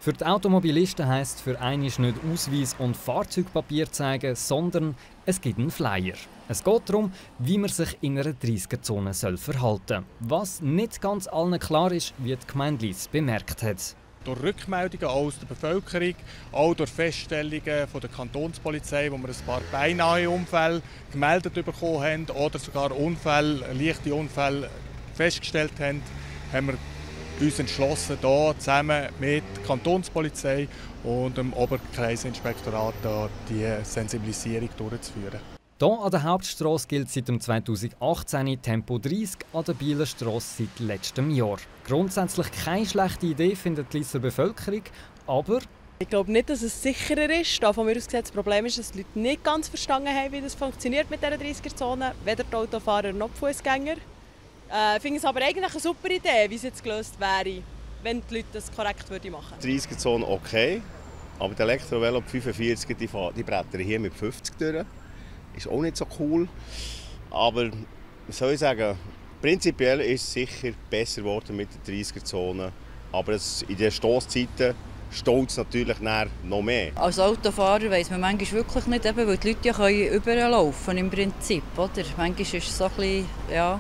Für die Automobilisten heisst für einmal nicht Ausweis und Fahrzeugpapier zeigen, sondern es gibt einen Flyer. Es geht darum, wie man sich in einer 30er-Zone verhalten soll. Was nicht ganz allen klar ist, wie die Gemeinde Lyss bemerkt hat. Durch Rückmeldungen aus der Bevölkerung, auch durch Feststellungen von der Kantonspolizei, wo wir ein paar beinahe Unfälle gemeldet bekommen haben oder sogar leichte Unfälle festgestellt haben, haben wir uns entschlossen, hier zusammen mit der Kantonspolizei und dem Oberkreisinspektorat die Sensibilisierung durchzuführen. Hier an der Hauptstrasse gilt seit 2018 Tempo 30, an der Bieler Strasse seit letztem Jahr. Grundsätzlich keine schlechte Idee, findet die Lysser Bevölkerung, aber ich glaube nicht, dass es sicherer ist. Da von mir aus gesehen, das Problem ist, dass die Leute nicht ganz verstanden haben, wie das funktioniert mit dieser 30er-Zone, weder die Autofahrer noch die Fußgänger. Ich finde es aber eigentlich eine super Idee, wie es jetzt gelöst wäre, wenn die Leute das korrekt machen würden. Die 30er-Zone okay, aber die Elektrovelo 45 die brettern hier mit 50 durch. Ist auch nicht so cool. Aber was soll ich sagen, prinzipiell ist es sicher besser geworden mit der 30er-Zone. Aber in den Stosszeiten staut es natürlich noch mehr. Als Autofahrer weiss man manchmal wirklich nicht, weil die Leute ja überlaufen können im Prinzip. Oder? Manchmal ist es so ein bisschen, ja,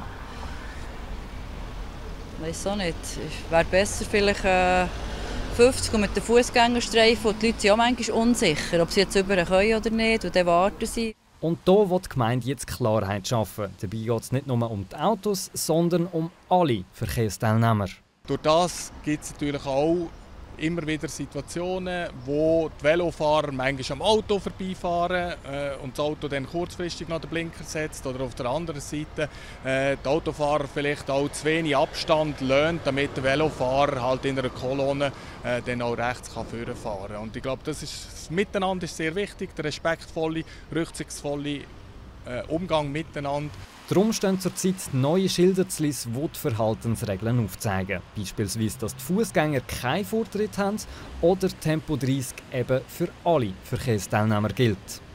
ich weiss auch nicht. Es wäre besser vielleicht 50 und mit den Fußgängerstreifen. Die Leute sind auch manchmal unsicher, ob sie jetzt über können oder nicht und dann warten sie. Und hier will die Gemeinde jetzt Klarheit schaffen. Dabei geht es nicht nur um die Autos, sondern um alle Verkehrsteilnehmer. Durch das gibt es natürlich auch immer wieder Situationen, wo die Velofahrer manchmal am Auto vorbeifahren und das Auto dann kurzfristig noch den Blinker setzt. Oder auf der anderen Seite die Autofahrer vielleicht auch zu wenig Abstand lassen, damit der Velofahrer halt in einer Kolonne dann auch rechts fahren kann. Und ich glaube, das Miteinander ist sehr wichtig, der respektvolle, rücksichtsvolle Umgang miteinander. Darum stehen zurzeit neue Schilder zu Lyss, die die Verhaltensregeln aufzeigen. Beispielsweise, dass die Fußgänger keinen Vortritt haben oder Tempo 30 eben für alle Verkehrsteilnehmer gilt.